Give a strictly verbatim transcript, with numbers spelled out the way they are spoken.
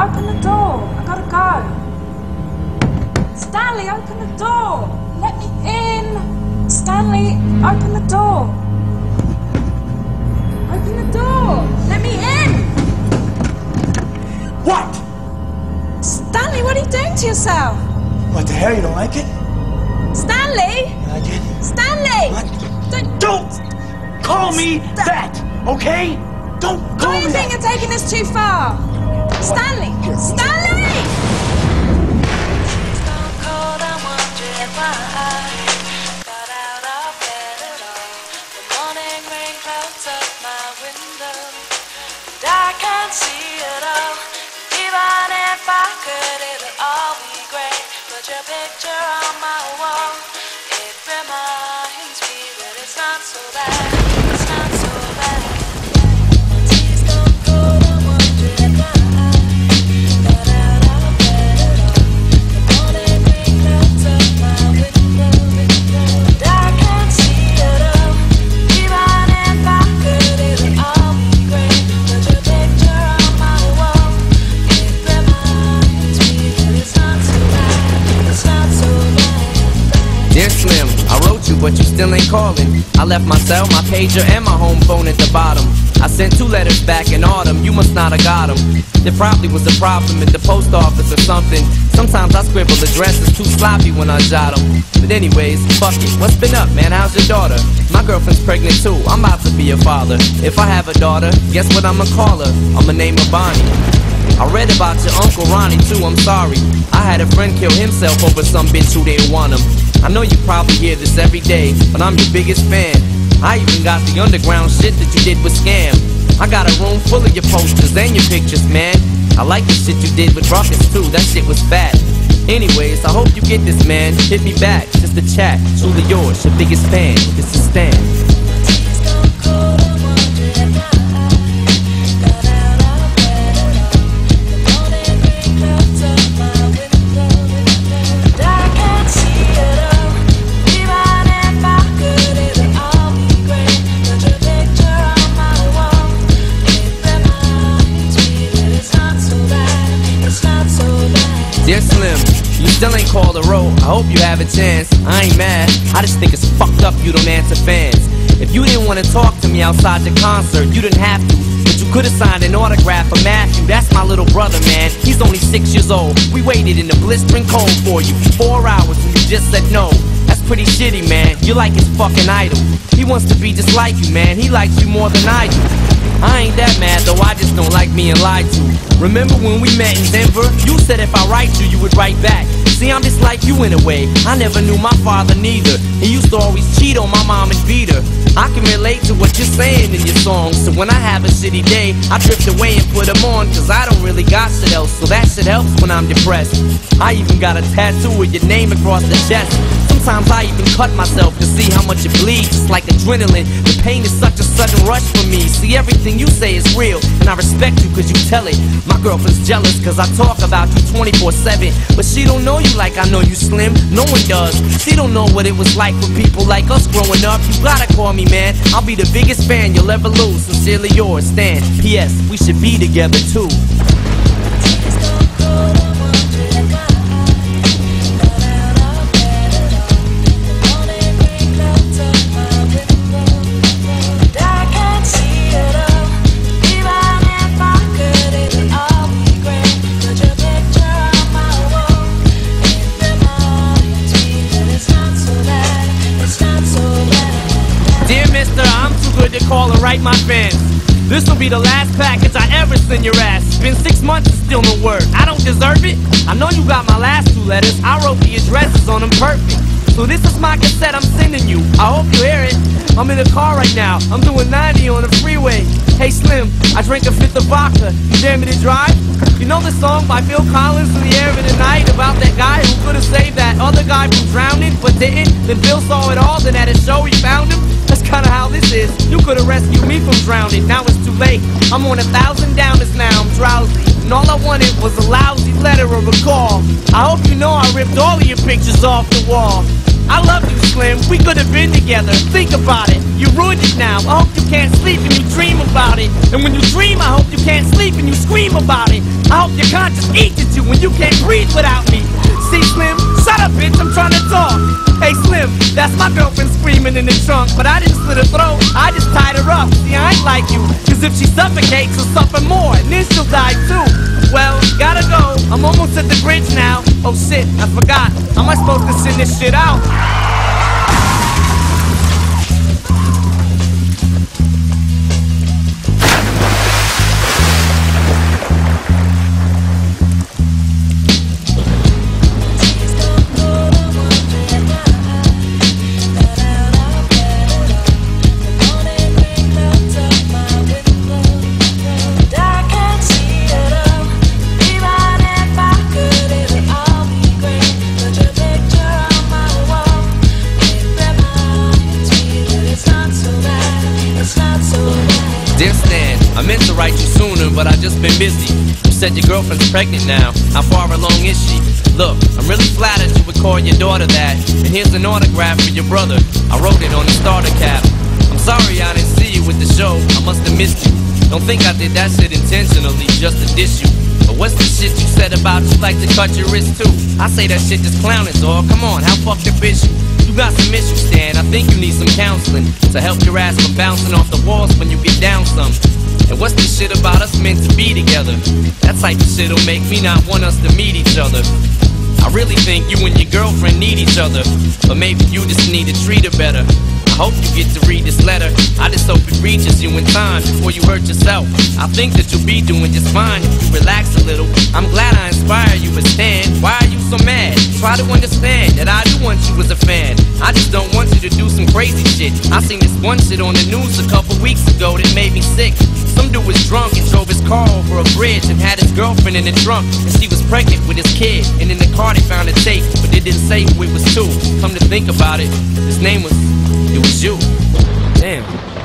open the door. I gotta go. Stanley, open the door. Let me in. Stanley, open the door. Open the door. Let me in. What? Stanley, what are you doing to yourself? What the hell? You don't like it? Stanley? You like it? Stanley! What? Don't, Don't call me that, okay? Don't call do me you think that. you're taking this too far? Stanley! Here. Stanley! Stone cold, I'm wondering why I got out of bed at all. The morning rain clouds up my window, and I can't see it all. Even if I could, it'll all be great. Put your picture on my wall. It reminds me that it's not so bad. It's not so bad. My tea's gone cold, I'm wondering why I got out of bed at all. The morning rain clouds up my window, and I can't see it all. Even if I could, it'll all be great. Put your picture on my wall. It reminds me that it's not so bad. It's not so bad. Dear Slim, I wrote you, but you still ain't calling. I left my cell, my pager, and my home phone at the bottom. I sent two letters back in autumn, you must not have got them. There probably was a problem at the post office or something. Sometimes I scribble addresses too sloppy when I jot them. But anyways, fuck it, what's been up, man? How's your daughter? My girlfriend's pregnant too, I'm about to be a father. If I have a daughter, guess what I'ma call her? I'ma name her Bonnie. I read about your Uncle Ronnie too, I'm sorry. I had a friend kill himself over some bitch who didn't want him. I know you probably hear this every day, but I'm your biggest fan. I even got the underground shit that you did with Scam. I got a room full of your posters and your pictures, man. I like the shit you did with Ruckus too, that shit was fat. Anyways, I hope you get this, man. Hit me back, just a chat. Truly yours, your biggest fan. This is Stan. Dear Slim, you still ain't called a roll. I hope you have a chance. I ain't mad, I just think it's fucked up you don't answer fans. If you didn't want to talk to me outside the concert, you didn't have to, but you could've signed an autograph for Matthew. That's my little brother, man. He's only six years old. We waited in the blistering cold for you for four hours and you just said no. That's pretty shitty, man. You're like his fucking idol. He wants to be just like you, man. He likes you more than I do. I ain't that mad though, I just don't like being lied to. Remember when we met in Denver? You said if I write you, you would write back. See, I'm just like you in a way. I never knew my father neither. He used to always cheat on my mom and beat her. I can relate to what you're saying in your songs. So when I have a shitty day, I drift away and put them on. Cause I don't really got shit else, so that shit helps when I'm depressed. I even got a tattoo with your name across the chest. Sometimes I even cut myself to see how much it bleeds. It's like adrenaline, the pain is such a sudden rush for me. See, everything you say is real, and I respect you cause you tell it. My girlfriend's jealous cause I talk about you twenty-four seven. But she don't know you like I know you, Slim. No one does. She don't know what it was like for people like us growing up. You gotta call me, man. I'll be the biggest fan you'll ever lose. Sincerely yours, Stan. P S We should be together too. To call and write my fans. This'll be the last package I ever send your ass. It's been six months and still no word. I don't deserve it. I know you got my last two letters. I wrote the addresses on them perfect. So this is my cassette I'm sending you. I hope you hear it. I'm in the car right now. I'm doing ninety on the freeway. Hey Slim, I drank a fifth of vodka. You dare me to drive? You know the song by Phil Collins, In the Air of the Night, about that guy who could've saved that other guy from drowning, but didn't? Then Phil saw it all, then at a show he found him. That's kinda how this is. You could've rescued me from drowning, now it's too late. I'm on a thousand downers now, I'm drowsy. And all I wanted was a lousy letter or a call. I hope you know I ripped all of your pictures off the wall. I love you, Slim, we could've been together. Think about it, you ruined it now. I hope you can't sleep and you dream about it. And when you dream, I hope you can't sleep and you scream about it. I hope your conscience eats at you when you can't breathe without me. See, Slim, shut up, bitch, I'm trying to talk. Hey, Slim, that's my girlfriend screaming in the trunk, but I didn't slit her throat, I just tied her up. See, I ain't like you, cause if she suffocates, she'll suffer more, and then she'll die too. Well, gotta go, I'm almost at the bridge now. Oh shit, I forgot, how am I supposed to send this shit out? I meant to write you sooner, but I just been busy. You said your girlfriend's pregnant now. How far along is she? Look, I'm really flattered you would call your daughter that. And here's an autograph for your brother. I wrote it on the starter cap. I'm sorry I didn't see you with the show. I must have missed you. Don't think I did that shit intentionally just to diss you. But what's the shit you said about you like to cut your wrist too? I say that shit just clowning, dog. Come on, how fucked up is you? You got some issues, Stan. I think you need some counseling to help your ass from bouncing off the walls when you get down some. And what's this shit about us meant to be together? That type of shit'll make me not want us to meet each other. I really think you and your girlfriend need each other, but maybe you just need to treat her better. I hope you get to read this letter. I just hope it reaches you in time before you hurt yourself. I think that you'll be doing just fine if you relax a little. I'm glad I inspire you, but Stan, why are you so mad? Try to understand that I do want you as a fan. I just don't want you to do some crazy shit. I seen this one shit on the news a couple weeks ago that made me sick. Some dude was drunk and drove his car over a bridge and had his girlfriend in the trunk, and she was pregnant with his kid. And in the car they found a tape, but they didn't say who it was to. Come to think about it, his name was, it was you. Damn.